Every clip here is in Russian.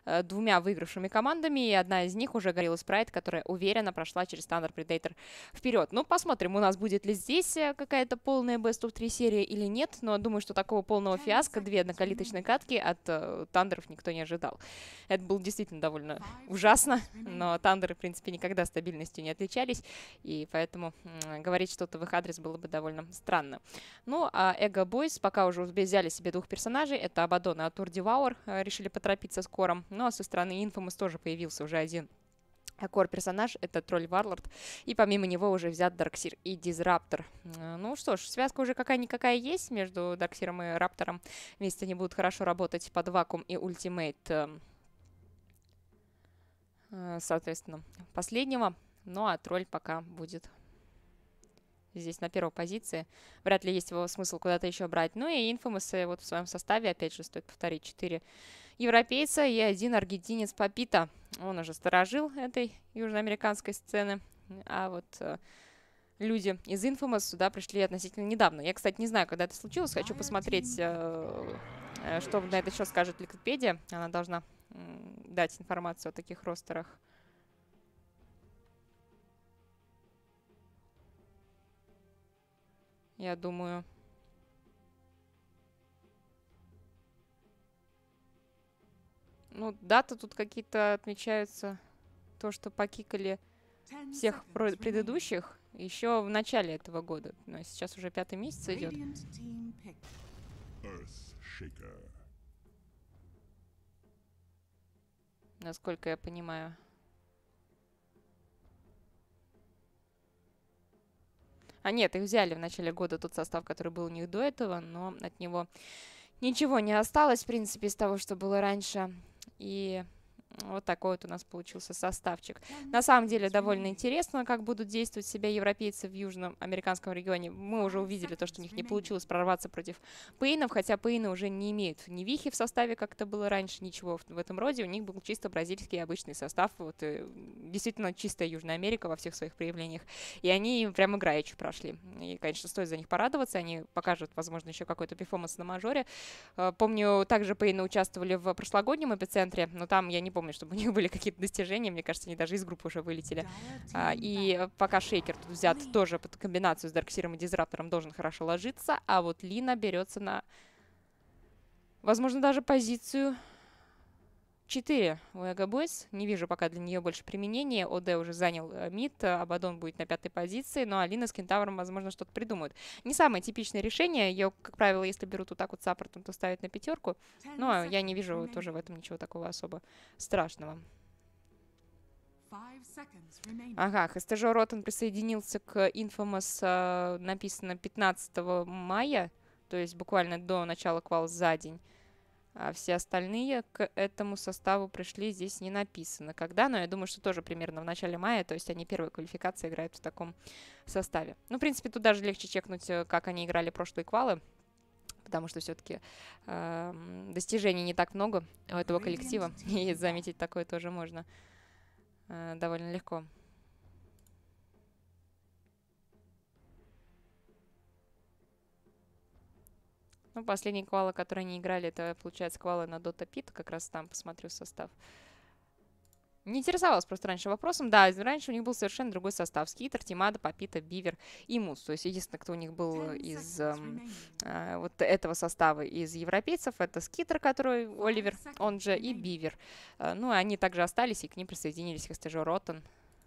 двумя выигравшими командами, и одна из них уже Gorilla Sprite, которая уверенно прошла через Thunder Predator вперед. Ну, посмотрим, у нас будет ли здесь какая-то полная Best of 3 серия или нет, но думаю, что такого полного фиаско, две однокалиточные катки от Тандеров никто не ожидал. Это было действительно довольно ужасно, но Тандеры, в принципе, никогда стабильностью не отличались, и поэтому говорить что-то в их адрес было бы довольно странно. Ну, а Эго Бойс пока уже взяли себе двух персонажей, это Абадон и Атур Деваур, решили поторопиться с кором, ну, а со стороны Infamous тоже появился уже один кор-персонаж, это Тролль Варлорд, и помимо него уже взят Дарксир и Дизраптор. Ну что ж, связка уже какая-никакая есть между Дарксиром и Раптором. Вместе они будут хорошо работать под Вакуум и Ультимейт, соответственно, последнего. Ну а Тролль пока будет здесь на первой позиции. Вряд ли есть его смысл куда-то еще брать. Ну и Infamous вот в своем составе, опять же, стоит повторить, 4 европейца и один аргентинец Папита. Он уже сторожил этой южноамериканской сцены. А вот люди из Infamous сюда пришли относительно недавно. Я, кстати, не знаю, когда это случилось. Хочу посмотреть, что на этот счет скажет Википедия. Она должна дать информацию о таких ростерах. Я думаю... Ну, даты тут какие-то отмечаются. То, что покикали всех предыдущих еще в начале этого года. Но сейчас уже 5-й месяц идет. Насколько я понимаю. А нет, их взяли в начале года, тот состав, который был у них до этого, но от него ничего не осталось, в принципе, из того, что было раньше. И вот такой вот у нас получился составчик. На самом деле довольно интересно, как будут действовать себя европейцы в южном американском регионе. Мы уже увидели то, что у них не получилось прорваться против Пейнов, хотя Пейны уже не имеют ни Вихи в составе, как это было раньше, ничего в этом роде. У них был чисто бразильский обычный состав, вот действительно чистая Южная Америка во всех своих проявлениях. И они прям играючи прошли. И, конечно, стоит за них порадоваться. Они покажут, возможно, еще какой-то перформанс на мажоре. Помню, также Пейны участвовали в прошлогоднем эпицентре, но там я не помню, чтобы у них были какие-то достижения. Мне кажется, они даже из группы уже вылетели. И пока Шейкер тут взят тоже под комбинацию с Дарксиром и Дизраптором должен хорошо ложиться, а вот Лина берется на, возможно, даже позицию 4 у Эго Бойс. Не вижу пока для нее больше применения. ОД уже занял мид, Абадон будет на 5-й позиции, но Алина с Кентавром, возможно, что-то придумают. Не самое типичное решение. Ее, как правило, если берут вот так вот саппортом, то ставят на 5-ку. Но я не вижу тоже в этом ничего такого особо страшного. Ага, ХСТЖ Ротан присоединился к Infamous, написано 15 мая, то есть буквально до начала квал за день. А все остальные к этому составу пришли, здесь не написано когда, но я думаю, что тоже примерно в начале мая, то есть они первые квалификации играют в таком составе. Ну, в принципе, тут даже легче чекнуть, как они играли прошлые квалы, потому что все-таки достижений не так много у этого коллектива, и заметить такое тоже можно довольно легко. Ну, последние квалы, которые они играли, это, получается, квалы на Dota Pit. Как раз там посмотрю состав. Не интересовалась просто раньше вопросом. Да, раньше у них был совершенно другой состав. Скитер, Тимада, Папита, Бивер и Мус. То есть единственное, кто у них был из вот этого состава из европейцев, это Скитер, который Оливер, он же, и Бивер. Ну, они также остались, и к ним присоединились ХСТЖ Ротан.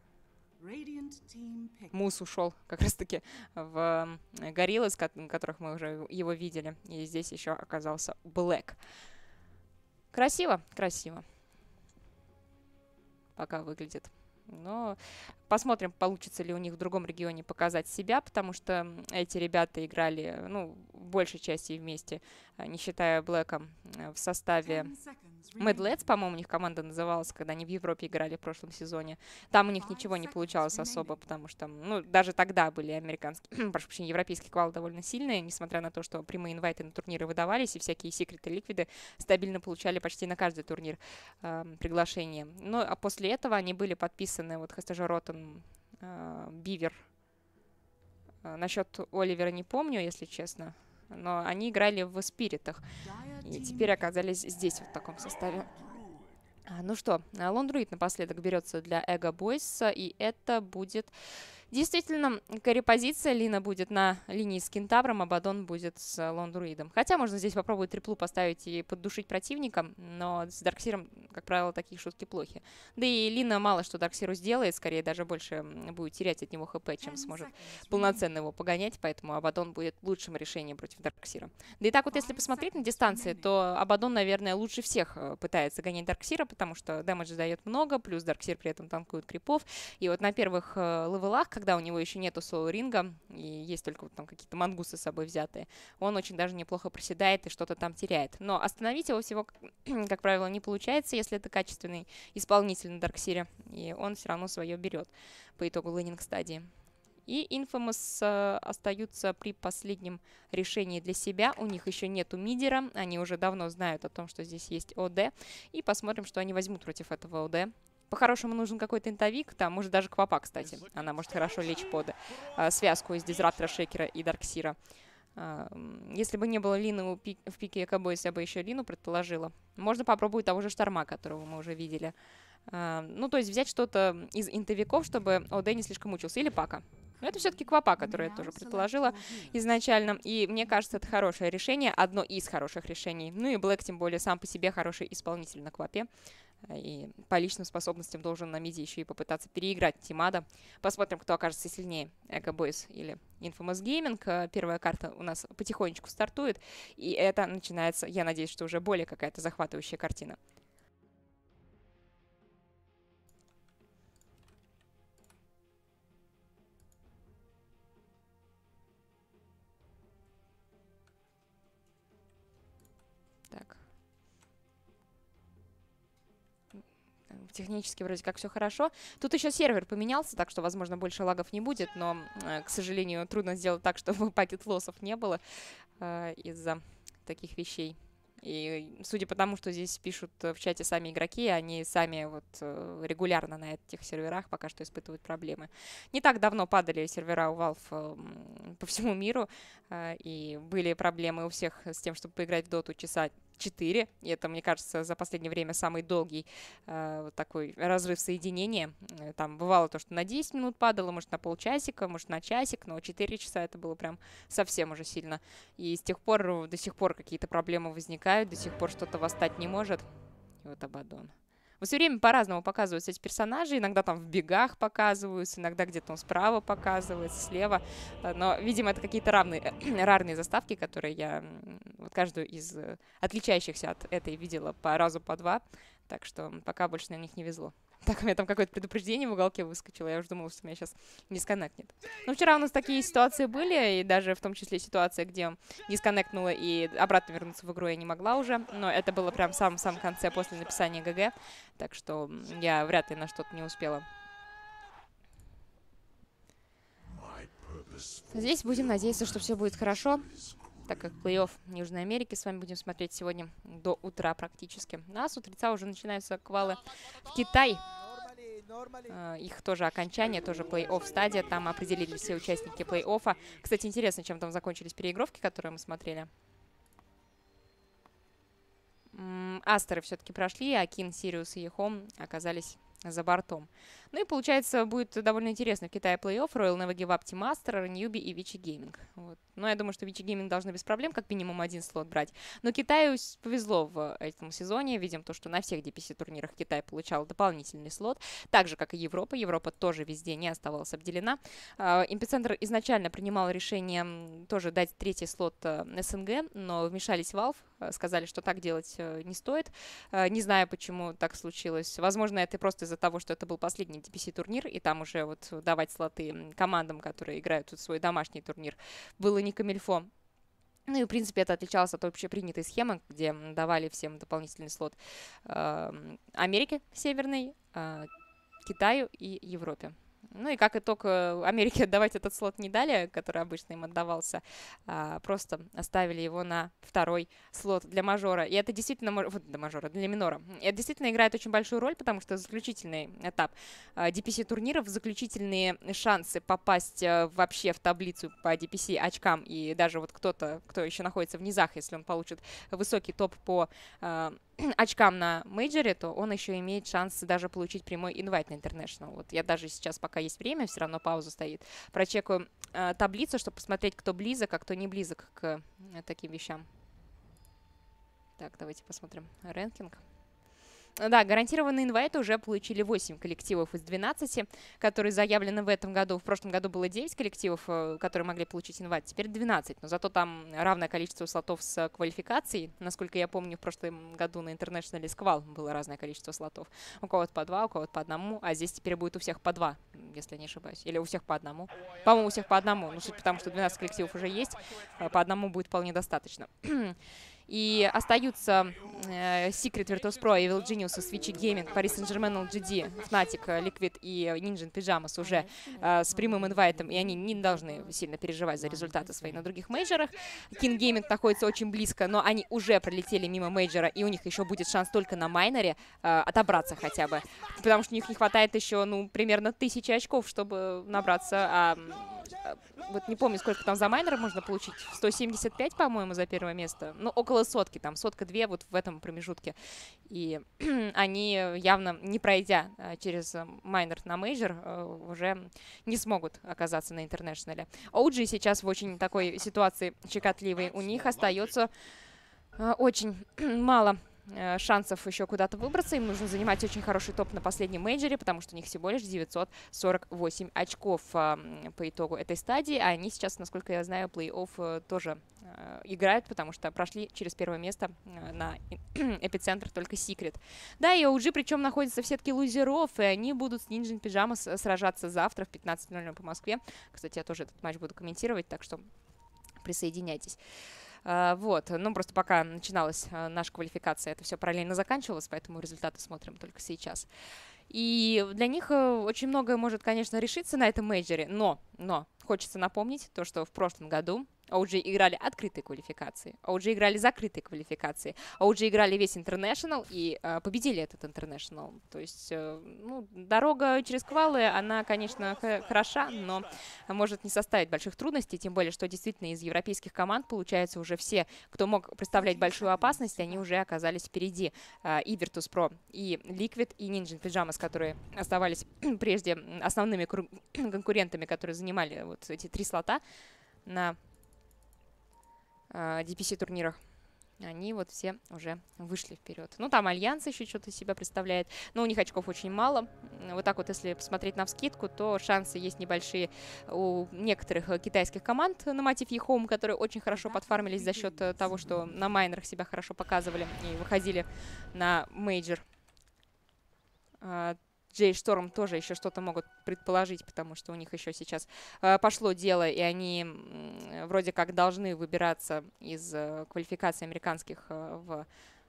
Мус ушел как раз-таки в Гориллы, с которых мы уже его видели. И здесь еще оказался Блэк. Красиво, красиво. Пока выглядит. Но посмотрим, получится ли у них в другом регионе показать себя, потому что эти ребята играли, ну, в большей части вместе, не считая Блэка, в составе Mad Lads, по-моему, у них команда называлась, когда они в Европе играли в прошлом сезоне. Там у них ничего не получалось особо, потому что, ну, даже тогда были американские, прошу прощения, европейские квалы довольно сильные, несмотря на то, что прямые инвайты на турниры выдавались, и всякие секреты, ликвиды стабильно получали почти на каждый турнир приглашение. Ну, а после этого они были подписаны, вот ХСТЖ Ротан, Бивер. Насчет Оливера не помню, если честно, но они играли в Спиритах и теперь оказались здесь, в таком составе. Ну что, Лондруид напоследок берется для Эго Бойс, и это будет действительно карри-позиция. Лина будет на линии с Кентавром, Абаддон будет с Лондруидом. Хотя можно здесь попробовать триплу поставить и поддушить противника, но с Дарксиром, как правило, такие шутки плохи. Да и Лина мало что Дарксиру сделает, скорее даже больше будет терять от него хп, чем сможет полноценно его погонять, поэтому Абаддон будет лучшим решением против Дарксира. Да и так вот, если посмотреть на дистанции, то Абаддон, наверное, лучше всех пытается гонять Дарксира, потому что дэмэдж дает много, плюс Дарксир при этом танкует крипов. И вот на первых левелах, когда у него еще нету соло-ринга, и есть только вот там какие-то мангусы с собой взятые, он очень даже неплохо проседает и что-то там теряет. Но остановить его всего, как правило, не получается, если это качественный исполнитель на Дарксире, и он все равно свое берет по итогу лейнинг стадии. И Infamous остаются при последнем решении для себя. У них еще нету мидера, они уже давно знают о том, что здесь есть ОД, и посмотрим, что они возьмут против этого ОД. По-хорошему нужен какой-то интовик, там может даже Квапа, кстати. Она может хорошо лечь под связку из Дизраптора, Шейкера и Дарксира. Если бы не было Лины в пике Экобойс, я бы еще Лину предположила. Можно попробовать того же Шторма, которого мы уже видели. Ну, то есть взять что-то из интовиков, чтобы ОД не слишком мучился. Или Пака. Но это все-таки Квапа, которую я тоже предположила изначально. И мне кажется, это хорошее решение, одно из хороших решений. Ну и Блэк, тем более, сам по себе хороший исполнитель на Квапе. И по личным способностям должен на миде еще и попытаться переиграть Тимада. Посмотрим, кто окажется сильнее, Эго Бойс или Infamous Gaming. Первая карта у нас потихонечку стартует, и это начинается, я надеюсь, что уже более какая-то захватывающая картина. Так. Технически вроде как все хорошо. Тут еще сервер поменялся, так что, возможно, больше лагов не будет, но, к сожалению, трудно сделать так, чтобы пакет-лоссов не было из-за таких вещей. И судя по тому, что здесь пишут в чате сами игроки, они сами вот регулярно на этих серверах пока что испытывают проблемы. Не так давно падали сервера у Valve по всему миру, и были проблемы у всех с тем, чтобы поиграть в доту часа 4. И это, мне кажется, за последнее время самый долгий вот такой разрыв соединения. Там бывало то, что на 10 минут падало, может, на полчасика, может, на часик, но 4 часа это было прям совсем уже сильно. И с тех пор, до сих пор какие-то проблемы возникают, до сих пор что-то восстать не может. И вот Абаддон. Все время по-разному показываются эти персонажи. Иногда там в бегах показываются, иногда где-то он справа показывается, слева. Но, видимо, это какие-то рарные заставки, которые я вот каждую из отличающихся от этой видела по разу, по два. Так что пока больше на них не везло. Так, у меня там какое-то предупреждение в уголке выскочило. Я уже думала, что меня сейчас дисконнектнет. Но вчера у нас такие ситуации были, и даже в том числе ситуация, где дисконнектнула и обратно вернуться в игру я не могла уже. Но это было прям в самом конце после написания ГГ. Так что я вряд ли на что-то не успела. Здесь будем надеяться, что все будет хорошо, так как плей-офф Южной Америки с вами будем смотреть сегодня до утра практически. А с утреца уже начинаются квалы в Китай. Их тоже окончание, тоже плей-офф стадия. Там определили все участники плей-оффа. Кстати, интересно, чем там закончились переигровки, которые мы смотрели. Астеры все-таки прошли, а Кин, Сириус и Ехом оказались за бортом. Ну и получается, будет довольно интересно в Китае плей-офф. Royal Never Give Up, Team Aster, Newbie и Вичи Gaming. Вот. Но я думаю, что Вичи Gaming должны без проблем как минимум один слот брать. Но Китаю повезло в этом сезоне. Видим то, что на всех DPC-турнирах Китай получал дополнительный слот. Так же, как и Европа. Европа тоже везде не оставалась обделена. Эпицентр изначально принимал решение тоже дать третий слот СНГ, но вмешались Valve. Сказали, что так делать не стоит. Не знаю, почему так случилось. Возможно, это просто из-за того, что это был последний DPC-турнир, и там уже вот давать слоты командам, которые играют тут свой домашний турнир, было не камильфо. Ну и, в принципе, это отличалось от общепринятой схемы, где давали всем дополнительный слот Америке Северной, Китаю и Европе. Ну и как итог, Америке отдавать этот слот не дали, который обычно им отдавался, просто оставили его на второй слот для мажора. И это действительно, для мажора, для минора. И это действительно играет очень большую роль, потому что заключительный этап DPC-турниров, заключительные шансы попасть вообще в таблицу по DPC очкам, и даже вот кто-то, кто еще находится в низах, если он получит высокий топ по очкам на мейджоре, то он еще имеет шанс даже получить прямой инвайт на International. Вот я даже сейчас, пока есть время, все равно пауза стоит, прочекаю таблицу, чтобы посмотреть, кто близок, а кто не близок к таким вещам. Так, давайте посмотрим рэнкинг. Да, гарантированные инвайты уже получили 8 коллективов из 12, которые заявлены в этом году. В прошлом году было 9 коллективов, которые могли получить инвайт, теперь 12. Но зато там равное количество слотов с квалификацией. Насколько я помню, в прошлом году на International Сквал было разное количество слотов. У кого-то по 2, у кого-то по 1, а здесь теперь будет у всех по 2, если я не ошибаюсь. Или у всех по 1. По-моему, у всех по 1. Ну, суть потому, что 12 коллективов уже есть, по 1 будет вполне достаточно. И остаются Secret, Virtus.pro, Evil Genius, Switch Gaming, Paris Saint-Germain, LGD, Fnatic, Liquid и Ninja Pyjamas уже с прямым инвайтом, и они не должны сильно переживать за результаты свои на других мейджорах. King Gaming находится очень близко, но они уже пролетели мимо мейджора, и у них еще будет шанс только на майнере отобраться хотя бы, потому что у них не хватает еще, ну, примерно 1000 очков, чтобы набраться. Вот не помню, сколько там за майнер можно получить. 175, по-моему, за первое место. Ну, около сотки, там, сотка-две вот в этом промежутке. И они явно, не пройдя через майнер на мейджор, уже не смогут оказаться на интернешнале. OG сейчас в очень такой ситуации щекотливой. У них остается очень мало шансов еще куда-то выбраться. Им нужно занимать очень хороший топ на последнем мейджоре, потому что у них всего лишь 948 очков по итогу этой стадии. А они сейчас, насколько я знаю, плей-офф тоже играют, потому что прошли через первое место на эпицентр только Secret. Да, и OG причем находится в сетке лузеров, и они будут с Ninja Pyjamas сражаться завтра в 15:00 по Москве. Кстати, я тоже этот матч буду комментировать, так что присоединяйтесь. Вот, ну просто пока начиналась наша квалификация, это все параллельно заканчивалось, поэтому результаты смотрим только сейчас. И для них очень многое может, конечно, решиться на этом мейджоре, но хочется напомнить то, что в прошлом году OG играли открытые квалификации, OG играли закрытые квалификации, OG играли весь International и победили этот International. То есть, ну, дорога через квалы, она, конечно, хороша, но может не составить больших трудностей, тем более, что действительно из европейских команд, получается, уже все, кто мог представлять большую опасность, они уже оказались впереди. И Virtus.pro, и Liquid, и Ninja Pyjamas, которые оставались прежде основными конкурентами, которые занимали вот эти 3 слота на DPC-турнирах, они вот все уже вышли вперед. Ну, там Альянс еще что-то из себя представляет, но у них очков очень мало. Вот так вот, если посмотреть навскидку, то шансы есть небольшие у некоторых китайских команд на Mativ Home, которые очень хорошо подфармились за счет того, что на майнерах себя хорошо показывали и выходили на мейджор. J-Storm тоже еще что-то могут предположить, потому что у них еще сейчас пошло дело, и они вроде как должны выбираться из квалификаций американских в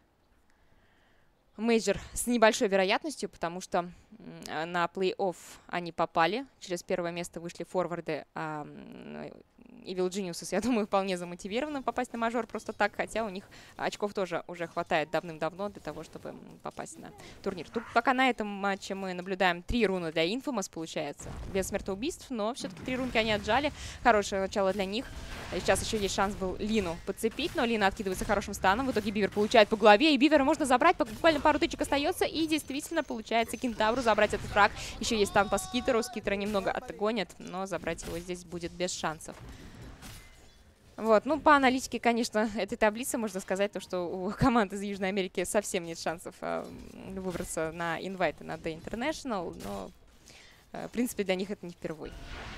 мейджор с небольшой вероятностью, потому что на плей-офф они попали, через первое место вышли форварды, а Evil Geniuses, я думаю, вполне замотивированы попасть на мажор просто так, хотя у них очков тоже уже хватает давным-давно для того, чтобы попасть на турнир. Тут пока на этом матче мы наблюдаем 3 руны для Infamous, получается, без смертоубийств, но все-таки 3 рунки они отжали. Хорошее начало для них. Сейчас еще есть шанс был Лину подцепить, но Лина откидывается хорошим станом. В итоге Бивер получает по голове, и Бивера можно забрать, буквально пару тычек остается, и действительно получается Кентавру забрать этот фраг. Еще есть стан по Скитеру, Скитера немного отгонят, но забрать его здесь будет без шансов. Вот, ну, по аналитике, конечно, этой таблицы можно сказать, то, что у команд из Южной Америки совсем нет шансов выбраться на инвайты на The International, но, в принципе, для них это не впервой.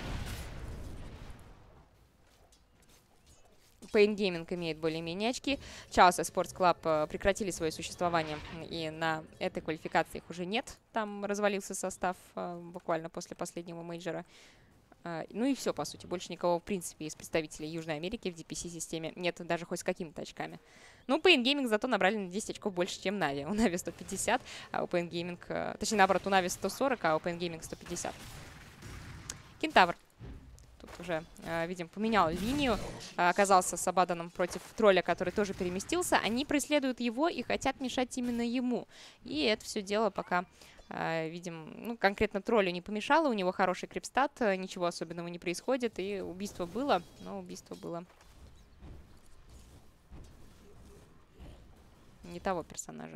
Pain Gaming имеет более-менее очки. Chaos Sports Club прекратили свое существование, и на этой квалификации их уже нет. Там развалился состав буквально после последнего мейджора. Ну и все, по сути. Больше никого, в принципе, из представителей Южной Америки в DPC-системе нет даже хоть с какими-то очками. Ну, Pain Gaming зато набрали на 10 очков больше, чем Na'Vi. У Na'Vi 150, а у Pain Gaming... Точнее, наоборот, у Na'Vi 140, а у Pain Gaming 150. Кентавр. Тут уже, видим, поменял линию. Оказался с Абаданом против тролля, который тоже переместился. Они преследуют его и хотят мешать именно ему. И это все дело пока... видим, ну, конкретно троллю не помешало, у него хороший крипстат, ничего особенного не происходит, и убийство было, но убийство было не того персонажа.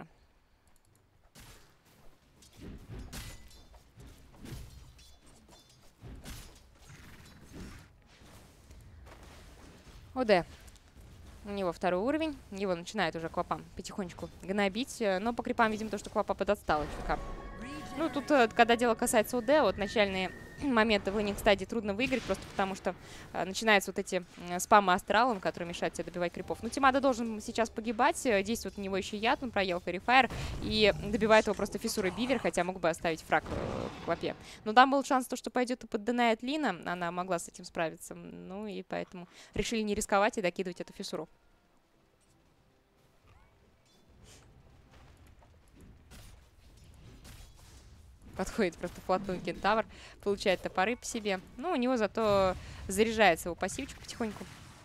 ОД. У него 2-й уровень. Его начинает уже Квапа потихонечку гнобить. Но по крипам видим то, что Квапа подотстал чутка. Ну, тут, когда дело касается ОД, вот начальные моменты в лейнинг стадии трудно выиграть, просто потому что начинаются вот эти спамы астралом, которые мешают тебе добивать крипов. Ну, Тимада должен сейчас погибать. Действует у него еще яд, он проел Фэри Фаер и добивает его просто фиссурой Бивер, хотя мог бы оставить фраг в Квапе. Но там был шанс, то, что пойдет и подденает Лина, она могла с этим справиться. Ну, и поэтому решили не рисковать и докидывать эту фиссуру. Подходит просто вплотную кентавр, получает топоры по себе. Ну, у него зато заряжается его пассивчик потихоньку.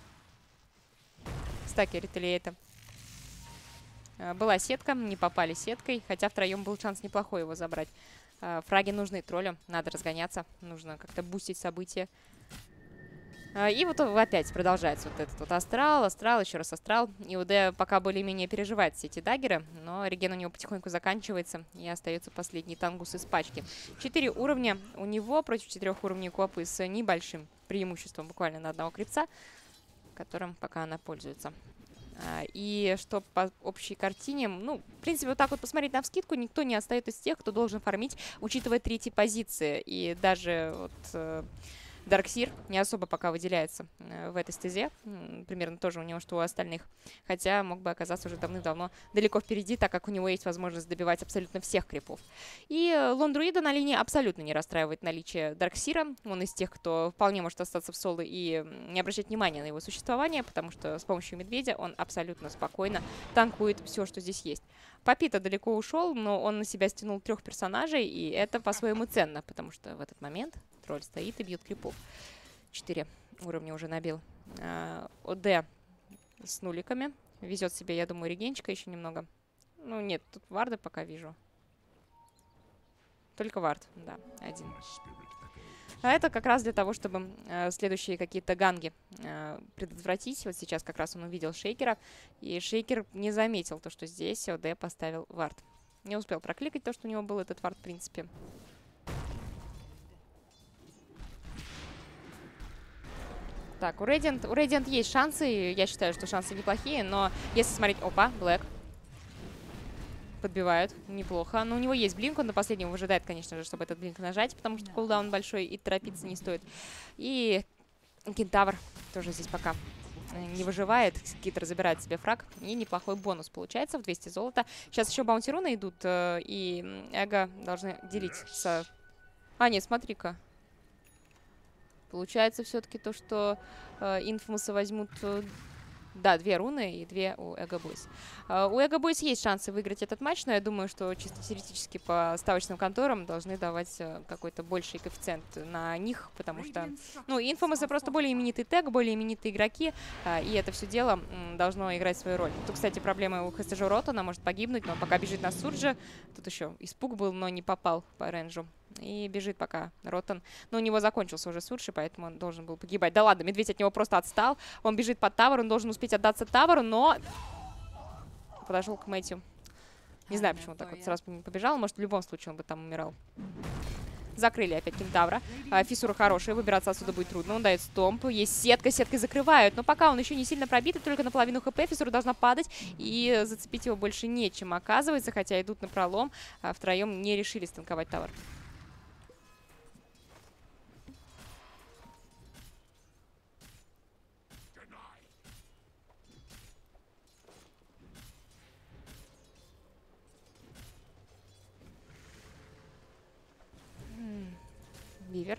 Стаки реталиэйта. Была сетка, не попали сеткой, хотя втроем был шанс неплохой его забрать. Фраги нужны троллю, надо разгоняться, нужно как-то бустить события. И вот опять продолжается вот этот вот астрал, еще раз астрал. И УД пока более-менее переживает все эти даггеры, но реген у него потихоньку заканчивается, и остается последний тангус из пачки. 4 уровня у него против 4 уровней Квапы с небольшим преимуществом буквально на одного крипца, которым пока она пользуется. И что по общей картине, ну, в принципе, вот так вот посмотреть навскидку, никто не отстает из тех, кто должен фармить, учитывая 3-й позиции. И даже вот... Дарксир не особо пока выделяется в этой стезе. Примерно тоже у него, что у остальных. Хотя мог бы оказаться уже давным-давно далеко впереди, так как у него есть возможность добивать абсолютно всех крипов. И Лондруида на линии абсолютно не расстраивает наличие Дарксира. Он из тех, кто вполне может остаться в соло и не обращать внимания на его существование, потому что с помощью Медведя он абсолютно спокойно танкует все, что здесь есть. Папита далеко ушел, но он на себя стянул 3 персонажей, и это по-своему ценно, потому что в этот момент тролль стоит и бьет крипов. 4 уровня уже набил. ОД с нуликами. Везет себе, я думаю, регенчика еще немного. Ну, нет, тут варда пока вижу. Только вард, да, один. А это как раз для того, чтобы следующие какие-то ганги предотвратить. Вот сейчас как раз он увидел шейкера, и шейкер не заметил то, что здесь ОД поставил вард. Не успел прокликать то, что у него был этот вард, в принципе. Так, у Radiant есть шансы, я считаю, что шансы неплохие, но если смотреть... Опа, Блэк. Подбивают, неплохо. Но у него есть блинк, он до последнего выжидает, конечно же, чтобы этот блинк нажать, потому что кулдаун большой и торопиться не стоит. И кентавр тоже здесь пока не выживает. Скитер забирает себе фраг, и неплохой бонус получается в 200 золота. Сейчас еще баунти-руны идут, и эго должны делить с... А, нет, смотри-ка. Получается все-таки то, что инфамусы возьмут... Да, 2 руны и 2 у Эго Бойс. У Эго Бойс есть шансы выиграть этот матч, но я думаю, что чисто теоретически по ставочным конторам должны давать какой-то больший коэффициент на них, потому что, ну, инфамусы просто более именитый тег, более именитые игроки, и это все дело должно играть свою роль. Тут, кстати, проблема у ХСЖ Ротана, может погибнуть, но пока бежит на Сурджа. Тут еще испуг был, но не попал по рейнджу. И бежит пока Ротан. Но у него закончился уже Сурши, поэтому он должен был погибать. Да ладно, Медведь от него просто отстал. Он бежит под тавер, он должен успеть отдаться таверу, но... Подошел к Мэтью. Не знаю, почему так вот сразу побежал. Может, в любом случае он бы там умирал. Закрыли опять кентавра. Фиссура хорошая, выбираться отсюда будет трудно. Он дает стомп. Есть сетка, сеткой закрывают. Но пока он еще не сильно пробит, только наполовину хп. Фиссура должна падать. И зацепить его больше нечем, оказывается. Хотя идут на пролом. Втроем не решили станковать тавер. Бивер.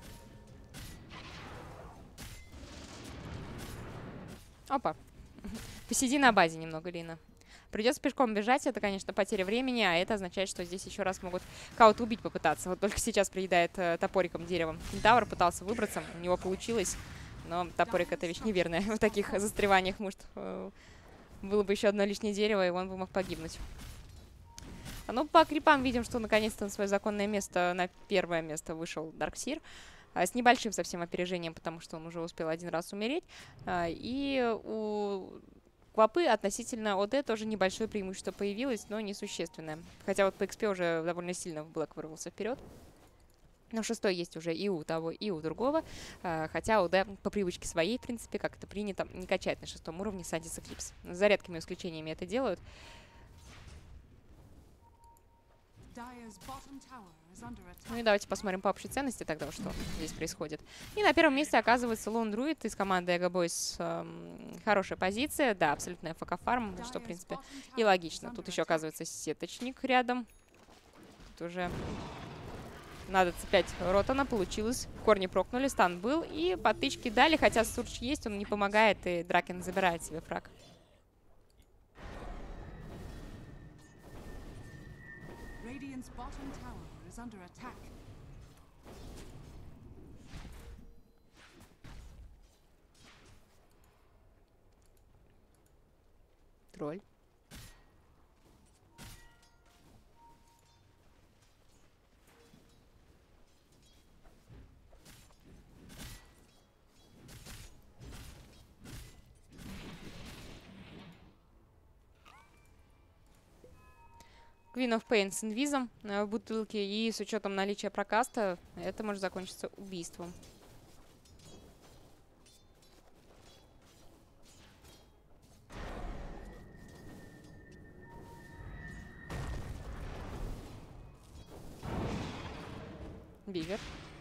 Опа. Посиди на базе немного, Лина. Придется пешком бежать, это, конечно, потеря времени, а это означает, что здесь еще раз могут кого-то убить попытаться. Вот только сейчас приедает топориком деревом. Кентавр пытался выбраться, у него получилось, но топорик — это вещь неверная в таких застреваниях. Может, было бы еще одно лишнее дерево, и он бы мог погибнуть. Ну, по крипам видим, что наконец-то на свое законное место, на первое место вышел Дарксир. С небольшим совсем опережением, потому что он уже успел один раз умереть. И у Квапы относительно ОД тоже небольшое преимущество появилось, но несущественное. Хотя вот по XP уже довольно сильно Блэк вырвался вперед. Но 6-й есть уже и у того, и у другого. Хотя ОД по привычке своей, в принципе, как это принято, не качает на 6-м уровне Сантис Эклипс. За редкими исключениями это делают. Ну и давайте посмотрим по общей ценности тогда, что здесь происходит. И на первом месте оказывается Lone Druid из команды Эго Бойс. Хорошая позиция, да, абсолютная ФК-фарм, что, в принципе, и логично. Тут еще оказывается сеточник рядом. Тут уже надо цеплять Ротана, получилось. В корне прокнули, стан был, и подтычки дали, хотя Сурч есть, он не помогает, и Дракен забирает себе фраг. Тролль. Queen of Pain с инвизом в бутылке, и с учетом наличия прокаста это может закончиться убийством. Бивер.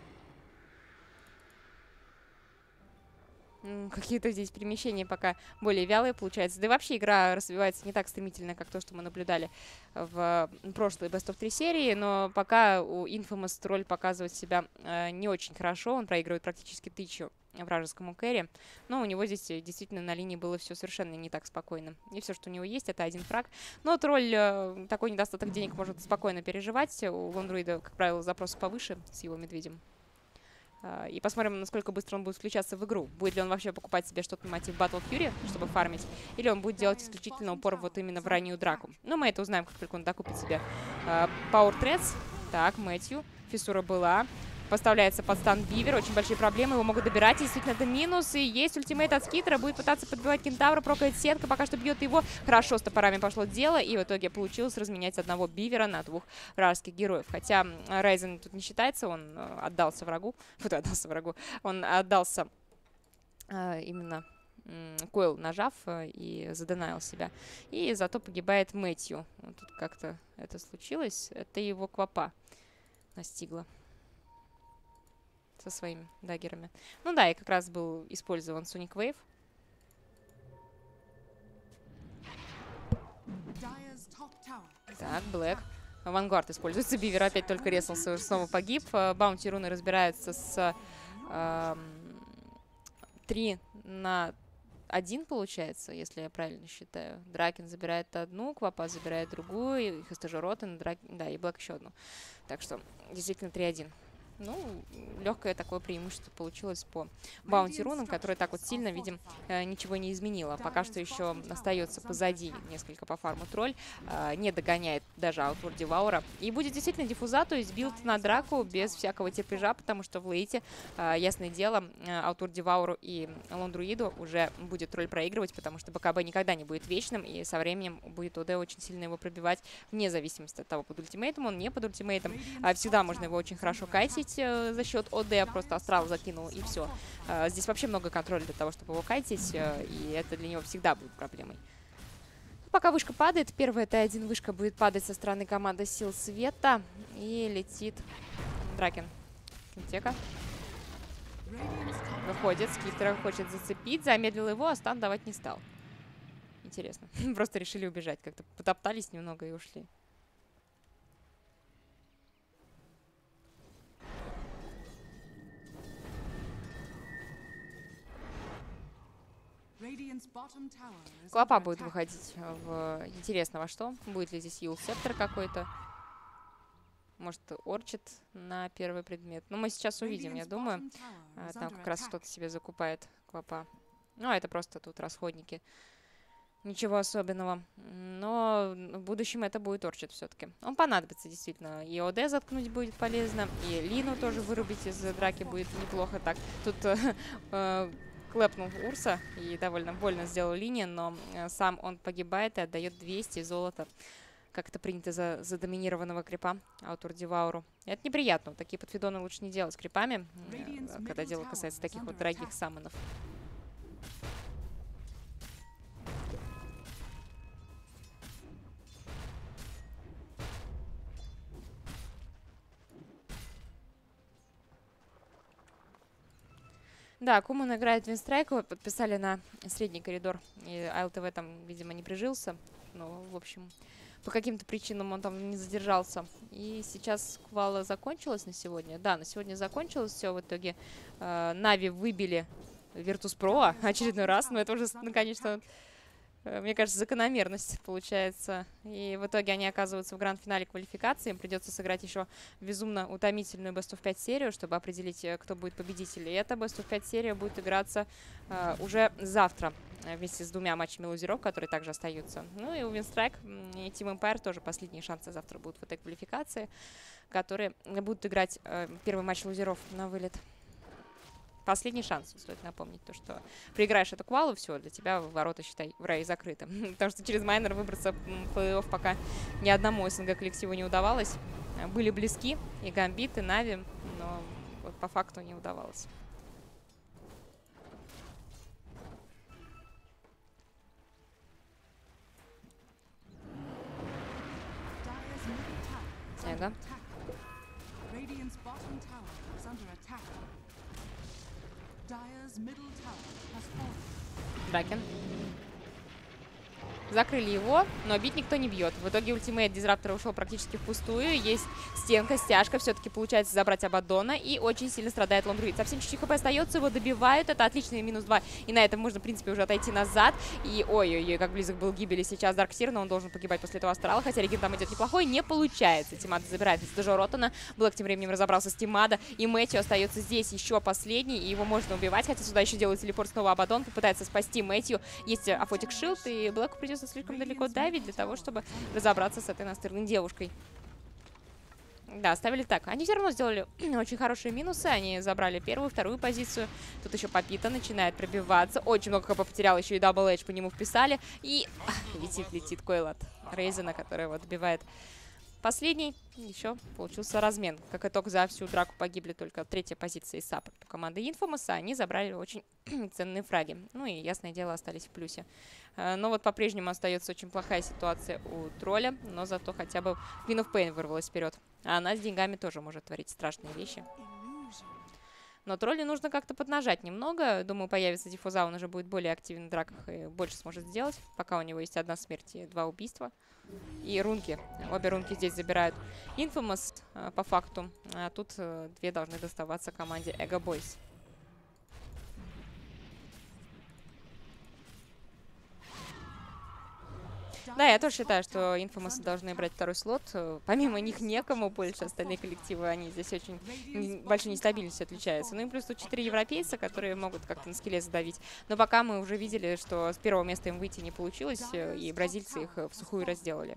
Какие-то здесь перемещения пока более вялые получаются. Да и вообще игра развивается не так стремительно, как то, что мы наблюдали в прошлой Best of 3 серии. Но пока у Infamous тролль показывает себя не очень хорошо. Он проигрывает практически 1000 вражескому кэрри. Но у него здесь действительно на линии было все совершенно не так спокойно. И все, что у него есть, это один фраг. Но тролль такой недостаток денег может спокойно переживать. У Лондруида, как правило, запрос повыше с его медведем. И посмотрим, насколько быстро он будет включаться в игру. Будет ли он вообще покупать себе что-то на мотив Battle Fury, чтобы фармить, или он будет делать исключительно упор вот именно в раннюю драку. Но мы это узнаем, как только он докупит себе Power Threads. Так, Мэтью. Фиссура была. Поставляется под стан Бивер. Очень большие проблемы. Его могут добирать. И действительно, это минус. И есть ультимейт от Скитера. Будет пытаться подбивать Кентавра. Прокает сетка. Пока что бьет его. Хорошо с топорами пошло дело. И в итоге получилось разменять одного Бивера на 2 вражеских героев. Хотя Райзен тут не считается. Он отдался врагу. Он отдался именно Койл, нажав, и задонаил себя. И зато погибает Мэтью. Вот тут как-то это случилось. Это его Квапа настигла со своими даггерами. Ну да, и как раз был использован Sonic Wave. Так, Блэк. Авангард используется. Бивер опять только резался, снова погиб. Баунти руны разбираются с 3 на 1, получается, если я правильно считаю. Дракен забирает одну, Квапа забирает другую, и ХСТЖ Ротан, да, и Блэк еще одну. Так что, действительно, 3-1. Ну, легкое такое преимущество получилось по баунти рунам, которое так вот сильно, видим, ничего не изменило. Пока что еще остается позади несколько по фарму тролль. Не догоняет даже Outward Devour. И будет действительно диффуза, то есть билд на драку без всякого терпежа, потому что в лейте, ясное дело, Outward Devour и Lone Druid уже будет тролль проигрывать, потому что БКБ никогда не будет вечным, и со временем будет ОД очень сильно его пробивать, вне зависимости от того, под ультимейтом он, не под ультимейтом. Всегда можно его очень хорошо кайтить за счет ОД, просто астрал закинул и все. Здесь вообще много контроля для того, чтобы его кайтить, и это для него всегда будет проблемой. Пока вышка падает, первая Т1 вышка будет падать со стороны команды Сил Света, и летит Дракен. Кентека выходит, Скиптера хочет зацепить, замедлил его, а стан давать не стал. Интересно. Просто решили убежать, как-то потоптались немного и ушли. Квапа будет выходить в... Интересно во что. Будет ли здесь Юл Септор какой-то? Может, Орчит на первый предмет. Но мы сейчас увидим, я думаю. Там как раз что-то себе закупает Квапа. Ну, это просто тут расходники. Ничего особенного. Но в будущем это будет Орчит все-таки. Он понадобится, действительно. И ОД заткнуть будет полезно. И Лину тоже вырубить из драки будет неплохо. Так, тут... клэпнул Урса и довольно больно сделал линию, но сам он погибает и отдает 200 золота, как это принято за заминированного крипа Аутур Девауру. Это неприятно. Такие подфидоны лучше не делать с крипами, когда дело касается таких вот дорогих саммонов. Да, Куман играет Винстрайк, подписали на средний коридор, и АЛТВ там, видимо, не прижился, но, в общем, по каким-то причинам он там не задержался. И сейчас квала закончилась на сегодня. Да, на сегодня закончилось все, в итоге Нави выбили Virtus.pro очередной раз, но это уже, конечно, мне кажется, закономерность получается. И в итоге они оказываются в гранд-финале квалификации. Им придется сыграть еще безумно утомительную Best of 5 серию, чтобы определить, кто будет победитель. И эта Best of 5 серия будет играться уже завтра вместе с двумя матчами лузеров, которые также остаются. Ну и у Винстрайк и Team Empire тоже последние шансы завтра будут в этой квалификации, которые будут играть первый матч лузеров на вылет. Последний шанс, стоит напомнить, то, что проиграешь эту квалу, все, для тебя ворота, считай, в рай закрыты. Потому что через майнер выбраться в плей-офф пока ни одному СНГ-коллективу не удавалось. Были близки и Гамбит, и Нави, но вот по факту не удавалось. Эго. Дракен. Закрыли его, но бить никто не бьет. В итоге ультимейт Дизраптора ушел практически впустую. Есть стенка, стяжка. Все-таки получается забрать Абаддона. И очень сильно страдает Лондруид. Совсем чуть-чуть хп остается, его добивают. Это отличный -2. И на этом можно, в принципе, уже отойти назад. И ой-ой-ой, как близок был к гибели сейчас Дарксир, но он должен погибать после этого Астрала. Хотя реген там идет неплохой. Не получается. Тимада забирает из Джо Ротана. Блэк тем временем разобрался с Тимада. И Мэтью остается здесь еще последний. И его можно убивать. Хотя сюда еще делает телепорт снова Абаддон. Попытается спасти Мэтью. Есть Афотик Шилд. И Блэку придется слишком далеко давить для того, чтобы разобраться с этой настырной девушкой. Да, ставили так. Они все равно сделали очень хорошие минусы. Они забрали первую, вторую позицию. Тут еще Папита начинает пробиваться. Очень много хп потерял, еще и Дабл Эдж по нему вписали. И летит койл от Рейзена, который его добивает. Последний еще получился размен. Как итог, за всю драку погибли только третья позиция и саппорт у команды Инфомаса. Они забрали очень ценные фраги. Ну и, ясное дело, остались в плюсе. Но вот по-прежнему остается очень плохая ситуация у тролля. Но зато хотя бы Queen of Pain вырвалась вперед. А она с деньгами тоже может творить страшные вещи. Но троллю нужно как-то поднажать немного. Думаю, появится диффуза, он уже будет более активен в драках и больше сможет сделать. Пока у него есть одна смерть и 2 убийства. И рунки. Обе рунки здесь забирают Infamous по факту. А тут 2 должны доставаться команде Эго Бойс. Да, я тоже считаю, что Infamous должны брать второй слот. Помимо них некому больше, остальные коллективы, они здесь очень большой нестабильностью отличаются. Ну и плюс тут 4 европейца, которые могут как-то на скилле задавить. Но пока мы уже видели, что с первого места им выйти не получилось, и бразильцы их в сухую разделали.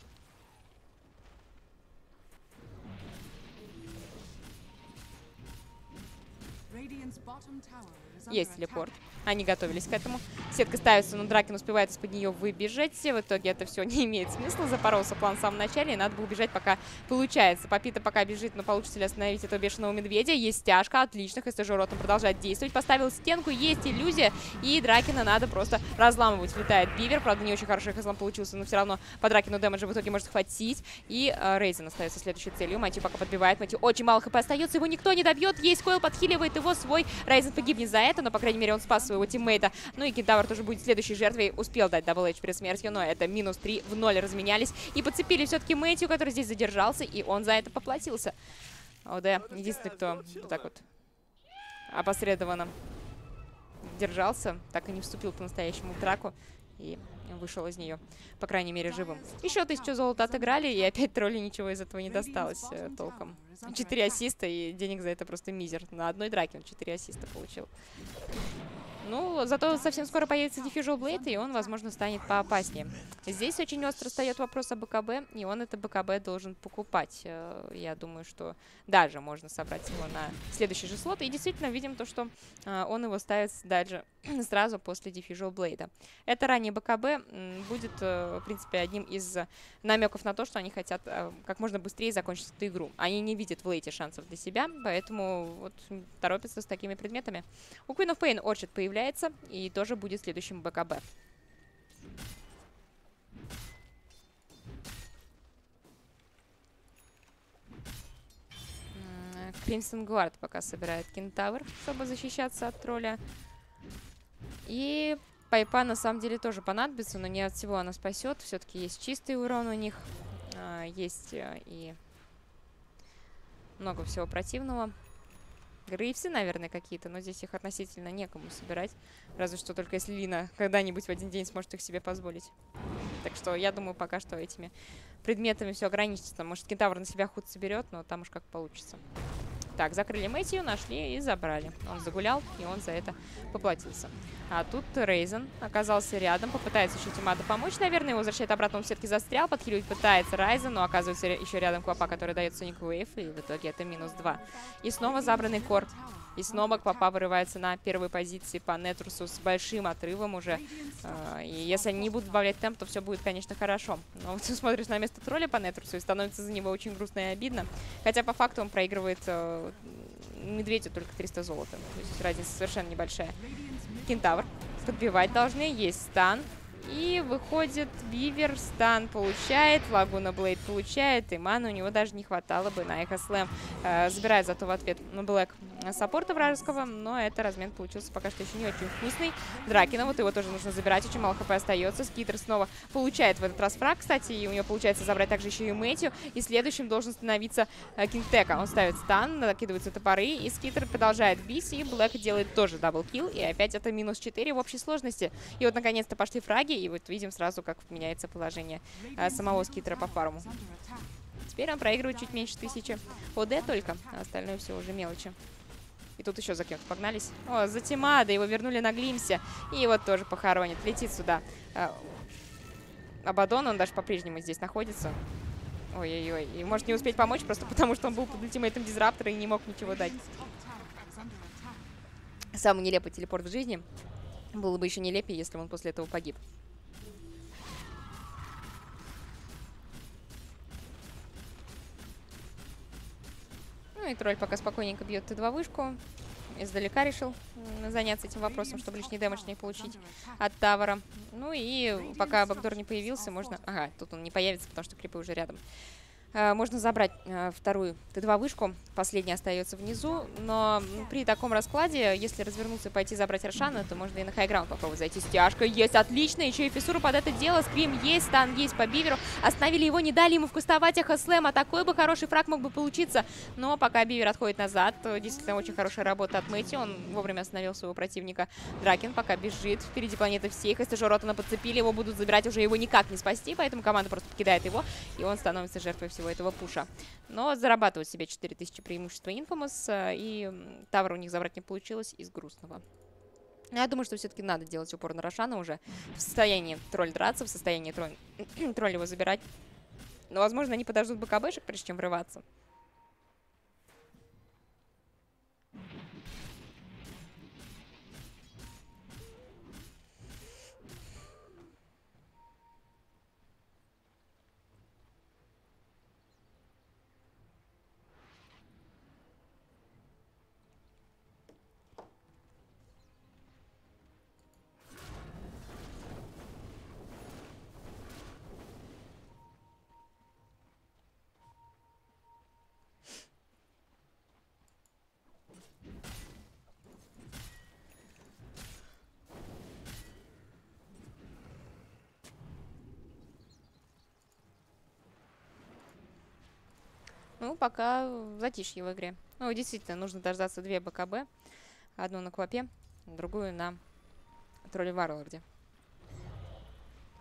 Есть телепорт. Они готовились к этому. Сетка ставится, но Дракен успевает из-под нее выбежать. В итоге это все не имеет смысла. Запоролся план в самом начале, и надо было бежать, пока получается. Папита пока бежит, но получится ли остановить этого бешеного медведя. Есть стяжка, отлично. ХСЖ Ротом продолжает действовать. Поставил стенку, есть иллюзия. И Дракена надо просто разламывать. Влетает Бивер. Правда, не очень хороший хезлам получился, но все равно по Дракену дэмэджа в итоге может хватить. И Рейзен остается следующей целью. Мэтью пока подбивает. Мэтью очень мало хп остается. Его никто не добьет. Есть койл, подхиливает его свой. Рейзен погибнет за это, но, по крайней мере, он спас своего тиммейта. Ну и Кентавр тоже будет следующей жертвой. Успел дать Дабл Эдж перед смертью, но это -3, в 0 разменялись. И подцепили все-таки Мэтью, который здесь задержался, и он за это поплатился. ОД единственный, кто вот так вот опосредованно держался, так и не вступил по-настоящему в драку и вышел из нее, по крайней мере, живым. Еще 1000 золота отыграли, и опять тролли ничего из этого не досталось толком. 4 ассиста, и денег за это просто мизер. На одной драке он 4 ассиста получил. Ну, зато совсем скоро появится Diffusal Blade, и он, возможно, станет поопаснее. Здесь очень остро встает вопрос о БКБ, и он это БКБ должен покупать. Я думаю, что даже можно собрать его на следующий же слот. И действительно видим то, что он его ставит дальше сразу после Diffusal Blade. Это ранее БКБ будет, в принципе, одним из намеков на то, что они хотят как можно быстрее закончить эту игру. Они не видят в лейте шансов для себя, поэтому вот торопятся с такими предметами. У Queen of Pain Orchid появляется и тоже будет следующим БКБ. Crimson Guard пока собирает Кентавр, чтобы защищаться от тролля. И пайпа на самом деле тоже понадобится, но не от всего она спасет. Все-таки есть чистый урон у них, есть и много всего противного. Грейвсы, наверное, какие-то, но здесь их относительно некому собирать. Разве что только если Лина когда-нибудь в один день сможет их себе позволить. Так что я думаю, пока что этими предметами все ограничится. Может, Кентавр на себя худ соберет, но там уж как получится. Так, закрыли Мэтью, нашли и забрали. Он загулял, и он за это поплатился. А тут Рейзен оказался рядом, попытается еще Тимада помочь, наверное, его возвращает обратно, он все-таки застрял, подхиливать пытается Райзен, но оказывается еще рядом Квапа, который дает Sonic Wave, и в итоге это -2. И снова забранный Кор. И снова Квапа вырывается на первой позиции по Нетрусу с большим отрывом уже. И если они не будут добавлять темп, то все будет, конечно, хорошо. Но вот ты смотришь на место тролля по Нетрусу, и становится за него очень грустно и обидно. Хотя по факту он проигрывает Медведю только 300 золота. То есть разница совершенно небольшая. Кентавр. Подбивать должны. Есть стан. И выходит Вивер, стан получает, Лагуна Блейд получает, и маны у него даже не хватало бы на Эхо Слэм. Забирает зато в ответ Блэк саппорта вражеского, но это размен получился пока что еще не очень вкусный. Дракина, вот его тоже нужно забирать, очень мало хп остается. Скитер снова получает в этот раз фраг, кстати, и у него получается забрать также еще и Мэтью. И следующим должен становиться Кингтека. Он ставит стан, накидываются топоры, и Скитер продолжает бить, и Блэк делает тоже даблкилл, и опять это -4 в общей сложности. И вот наконец-то пошли фраги. И вот видим сразу, как меняется положение самого Скитера по фарму. Теперь он проигрывает чуть меньше 1000 ОД только, а остальное все уже мелочи. И тут еще за кем-то погнались. О, за Тимада, его вернули на Глимсе. И вот тоже похоронит, летит сюда. Абадон, он даже по-прежнему здесь находится. Ой-ой-ой, и может не успеть помочь, просто потому что он был под ультимейтом Дизраптора и не мог ничего дать. Самый нелепый телепорт в жизни. Было бы еще нелепее, если бы он после этого погиб. Ну и тролль пока спокойненько бьет Т2 вышку. Издалека решил заняться этим вопросом, чтобы лишний дэмэдж не получить от Тавара. Ну и пока бэкдор не появился, можно... Ага, тут он не появится, потому что крипы уже рядом. Можно забрать вторую Т2 вышку. Последняя остается внизу. Но при таком раскладе, если развернуться и пойти забрать Рошана, то можно и на хайграунд попробовать зайти. Стяжка есть, отлично. Еще и фиссура под это дело. Скрим есть, стан есть по Биверу. Остановили его, не дали ему вкустовать Эхо Слэма. Такой бы хороший фраг мог бы получиться. Но пока Бивер отходит назад, то действительно очень хорошая работа от Мэтью. Он вовремя остановил своего противника. Дракен пока бежит. Впереди планеты всех. СТЖ Ротана подцепили. Его будут забирать, уже его никак не спасти. Поэтому команда просто покидает его. И он становится жертвой всего этого пуша. Но зарабатывают себе 4000 преимущества Infamous, и Тавра у них забрать не получилось из грустного. Я думаю, что все-таки надо делать упор на Рошана уже. В состоянии тролль драться, в состоянии тролль его забирать. Но, возможно, они подождут БКБшек, прежде чем врываться. Ну, пока затишье в игре. Ну, действительно, нужно дождаться 2 БКБ. Одну на Квапе, другую на Тролле Варлорде.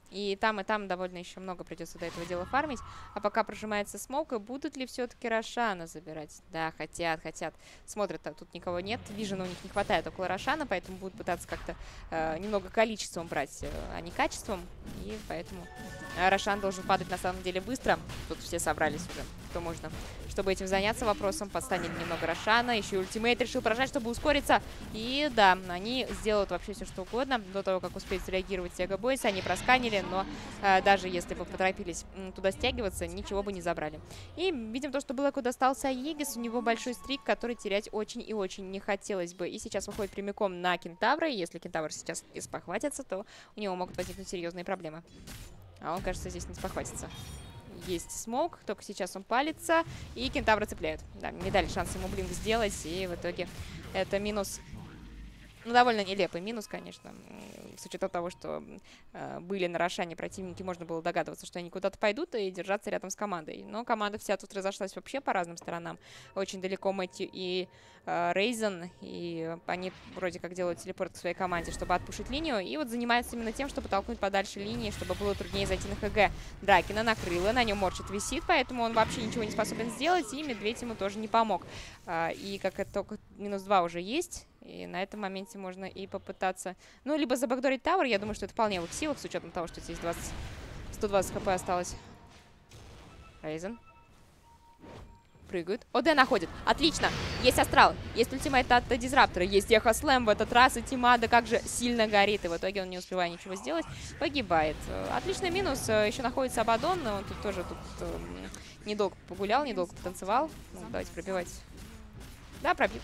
И там довольно еще много придется до этого дела фармить. А пока прожимается смоук, и будут ли все-таки Рошана забирать? Да, хотят. Смотрят, а тут никого нет. Вижена у них не хватает около Рошана, поэтому будут пытаться как-то немного количеством брать, а не качеством. И поэтому Рошан должен падать на самом деле быстро. Тут все собрались уже, кто можно. Чтобы этим заняться вопросом, подстанет немного Рошана. Еще и ультимейт решил прожать, чтобы ускориться. И да, они сделают вообще все, что угодно. До того, как успеют среагировать Эго Бойс, они просканили, но даже если бы поторопились туда стягиваться, ничего бы не забрали. И видим то, что Блэку достался Аегис. У него большой стрик, который терять очень и очень не хотелось бы. И сейчас выходит прямиком на Кентавра. И если Кентавр сейчас и спохватится, то у него могут возникнуть серьезные проблемы. А он, кажется, здесь не спохватится. Есть смоук, только сейчас он палится, и Кентавра цепляют. Да, не дали шанс ему блинк сделать, и в итоге это минус. Ну, довольно нелепый минус, конечно. С учетом того, что были на Рошане противники, можно было догадываться, что они куда-то пойдут и держаться рядом с командой. Но команда вся тут разошлась вообще по разным сторонам. Очень далеко Мэтью и Рейзен, и они вроде как делают телепорт к своей команде, чтобы отпушить линию. И вот занимаются именно тем, чтобы толкнуть подальше линии, чтобы было труднее зайти на ХГ. Дракена накрыло, на нем Морчит висит, поэтому он вообще ничего не способен сделать, и Медведь ему тоже не помог. И как это только -2 уже есть. И на этом моменте можно и попытаться, ну, либо забэкдорить Тауэр. Я думаю, что это вполне в их силах, с учетом того, что здесь 120 хп осталось. Рейзен. Прыгают. ОД находит. Отлично. Есть Астрал. Есть ультимейт от Дизраптора. Есть Эхо Слэм в этот раз. И Тимада как же сильно горит. И в итоге он, не успевая ничего сделать, погибает. Отличный минус. Еще находится Абадон. Он тут тоже недолго погулял, недолго потанцевал. Ну, давайте пробивать. Да, пробил.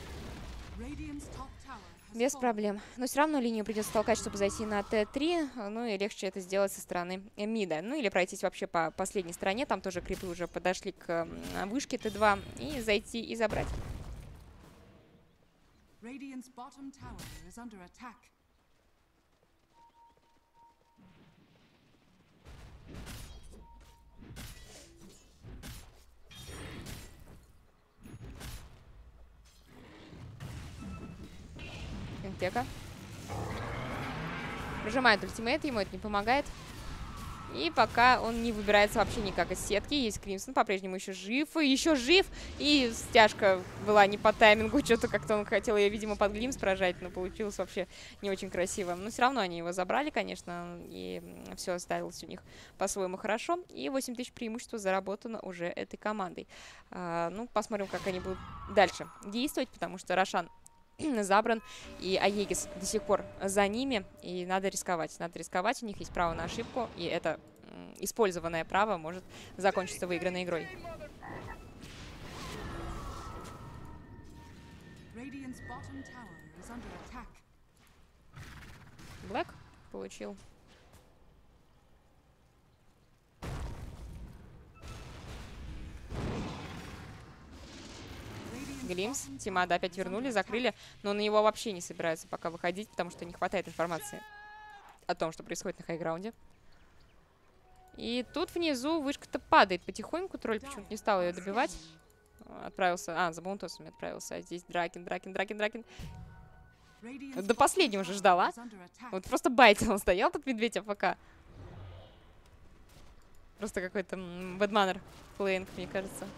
Без проблем. Но все равно линию придется толкать, чтобы зайти на Т3. Ну и легче это сделать со стороны мида. Ну или пройтись вообще по последней стороне. Там тоже крипы уже подошли к вышке Т2. И зайти и забрать. Кентека. Прожимает ультимейт, ему это не помогает. И пока он не выбирается вообще никак из сетки. Есть Кримсон, по-прежнему еще жив. И еще жив. И стяжка была не по таймингу. Что-то как-то он хотел ее, видимо, под глимс прожать. Но получилось вообще не очень красиво. Но все равно они его забрали, конечно. И все оставилось у них по-своему хорошо. И 8000 преимущества заработано уже этой командой. Ну, посмотрим, как они будут дальше действовать. Потому что Рошан забран, и Аегис до сих пор за ними, и надо рисковать. Надо рисковать, у них есть право на ошибку, и это использованное право может закончиться выигранной игрой. Блэк получил. Глимс. Тимада опять вернули, закрыли, но на него вообще не собираются пока выходить, потому что не хватает информации о том, что происходит на хайграунде. И тут внизу вышка-то падает потихоньку, тролль почему-то не стал ее добивать. Отправился, за Баунтосами отправился, а здесь Дракен. До последнего уже ждала. Вот просто байтил он стоял, тут медведь АФК. Просто какой-то бэдманнер плейнг, мне кажется.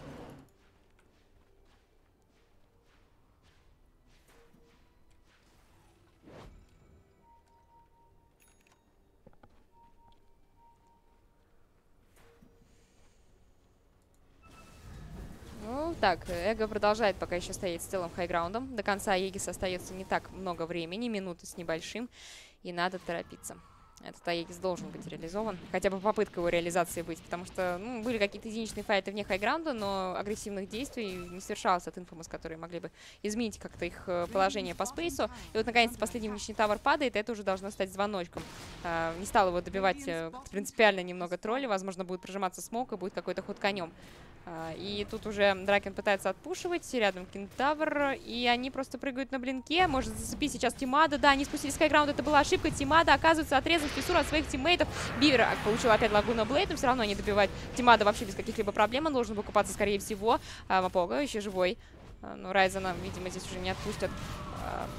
Ну, так, Эго продолжает пока еще стоять с целым хайграундом. До конца Аегис остается не так много времени, минуты с небольшим, и надо торопиться. Этот Аегис должен быть реализован. Хотя бы попытка его реализации быть, потому что были какие-то единичные файты вне хайграунда, но агрессивных действий не совершалось от Infamous, которые могли бы изменить как-то их положение по спейсу. И вот, наконец-то, последний личный тавер падает, и это уже должно стать звоночком. Не стал его добивать принципиально немного тролли, возможно, будет прожиматься смоук, и будет какой-то ход конем. И тут уже Дракен пытается отпушивать, рядом Кентавр, и они просто прыгают на блинке. Может зацепить сейчас Тимада. Да, они спустились с хайграунда, это была ошибка. Тимада оказывается отрезан фиссуру от своих тиммейтов. Бивер получил опять Лагуна Блейд, но все равно они добивают Тимада вообще без каких-либо проблем. Он должен был купаться, скорее всего. Мапога еще живой. Но Райзена, видимо, здесь уже не отпустят.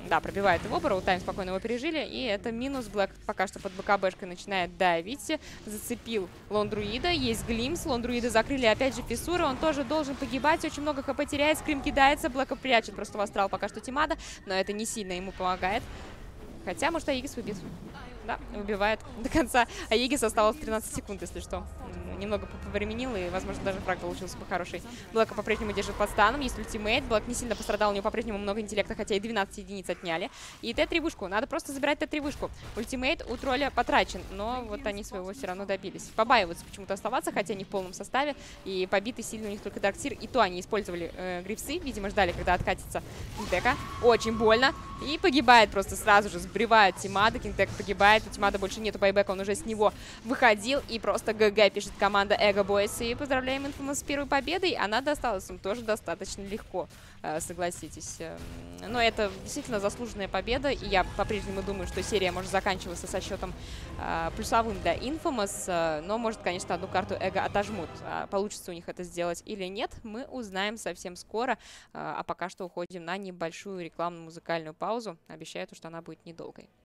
Да, пробивает его, Броу Тайм спокойно его пережили, и это минус. Блэк пока что под БКБшкой начинает давить. Зацепил Лондруида, есть Глимс, Лондруида закрыли опять же Фиссура, он тоже должен погибать, очень много хп теряет, Скрим кидается, Блэка прячет просто в астрал пока что Тимада, но это не сильно ему помогает. Хотя, может, Аегис убит. Да, убивает до конца. Аегис осталось 13 секунд, если что. Немного повременил, и, возможно, даже фраг получился бы хороший. Блэка по-прежнему держит под станом, есть ультимейт. Блэк не сильно пострадал, у него по-прежнему много интеллекта, хотя и 12 единиц отняли. И Т3-вышку, надо просто забирать Т3-вышку. Ультимейт у тролля потрачен, но вот они своего все равно добились. Побаиваются почему-то оставаться, хотя не в полном составе. И побиты сильно у них только Дарксир, и то они использовали грифсы, видимо, ждали, когда откатится Кинтека. Очень больно. И погибает просто сразу же, сбривает Тимада, Кинтек погибает, у Тимада больше нету байбека, он уже с него выходил, и просто ГГ пишет команда Эго Бойс, и поздравляем Infamous с первой победой, она досталась им тоже достаточно легко, согласитесь. Но это действительно заслуженная победа, и я по-прежнему думаю, что серия может заканчиваться со счетом плюсовым для Infamous, но может, конечно, одну карту Эго отожмут. Получится у них это сделать или нет, мы узнаем совсем скоро, а пока что уходим на небольшую рекламную музыкальную паузу. Обещаю, что она будет недолгой.